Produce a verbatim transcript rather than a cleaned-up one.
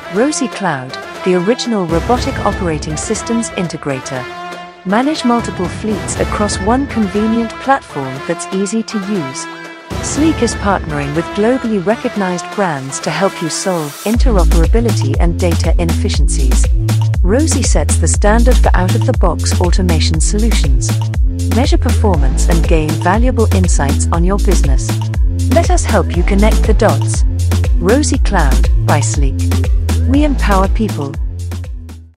ROSI Cloud, the original robotic operating systems integrator. Manage multiple fleets across one convenient platform that's easy to use. sliQue is partnering with globally recognized brands to help you solve interoperability and data inefficiencies. ROSI sets the standard for out-of-the-box automation solutions. Measure performance and gain valuable insights on your business. Let us help you connect the dots. ROSI Cloud by sliQue. We empower people